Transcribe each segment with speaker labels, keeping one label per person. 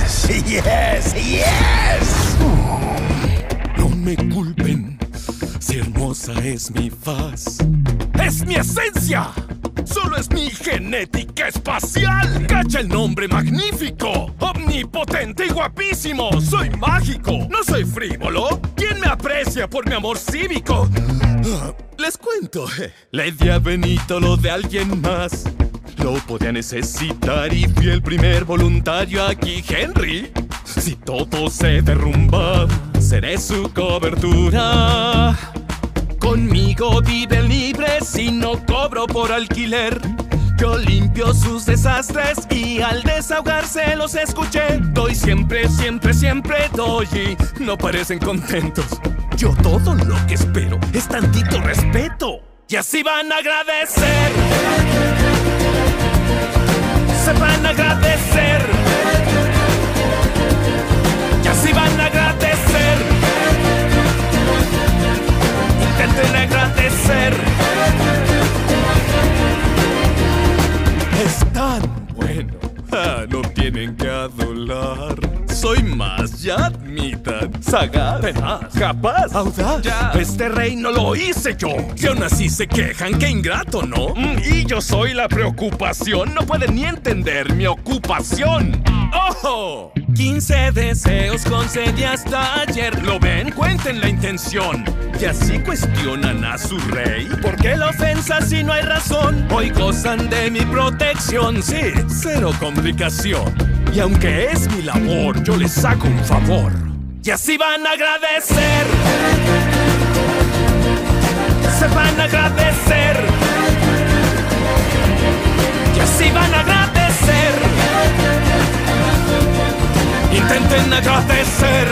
Speaker 1: Yes. Yes. Yes.
Speaker 2: No me culpen, si hermosa es mi faz. ¡Es mi esencia! ¡Solo es mi genética espacial! ¡Cacha el nombre magnífico! ¡Omnipotente y guapísimo! ¡Soy mágico! ¡No soy frívolo! ¿Quién me aprecia por mi amor cívico? Les cuento, le di a Benito lo de alguien más. Lo podía necesitar y fui el primer voluntario aquí, Henry. Si todo se derrumba, seré su cobertura. Conmigo viven libres y no cobro por alquiler. Yo limpio sus desastres y al desahogarse los escuché. Doy siempre, siempre, siempre doy y no parecen contentos. Yo todo lo que espero es tantito respeto. Y así van a agradecer. Se van a agradecer. Y así van a agradecer. Intenten agradecer. Es tan bueno. No tienen que adular. Soy más, ya admitan. Sagaz, tenaz, capaz, audaz. Ya. Este reino lo hice yo. Y aún así se quejan, qué ingrato, ¿no? Y yo soy la preocupación. No pueden ni entender mi ocupación. ¡Ojo! 15 deseos concedí hasta ayer. ¿Lo ven? Cuenten la intención. Y así cuestionan a su rey. ¿Por qué la ofensa si no hay razón? Hoy gozan de mi protección. Sí, cero complicación. Y aunque es mi labor, yo les hago un favor. Y así van a agradecer. Se van a agradecer. Y así van a agradecer. Intenten agradecer.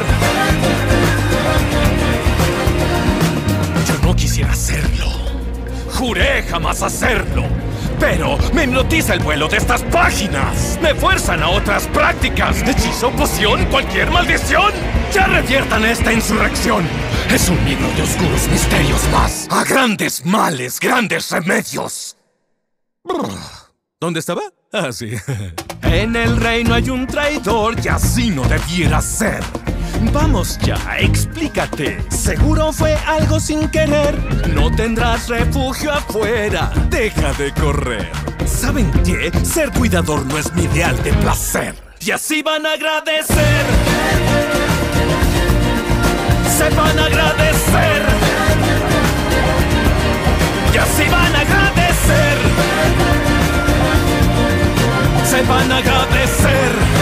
Speaker 2: Yo no quisiera hacerlo. Juré jamás hacerlo. Pero me hipnotiza el vuelo de estas páginas. Me fuerzan a otras prácticas. Hechizo, poción, cualquier maldición. Ya reviertan esta insurrección. Es un libro de oscuros misterios más. A grandes males, grandes remedios. ¿Dónde estaba? Ah, sí. En el reino hay un traidor y así no debiera ser. Vamos ya, explícate. Seguro fue algo sin querer. No tendrás refugio afuera. Deja de correr. ¿Saben qué? Ser cuidador no es mi ideal de placer. Y así van a agradecer. Se van a agradecer. Y así van a agradecer. Se van a agradecer.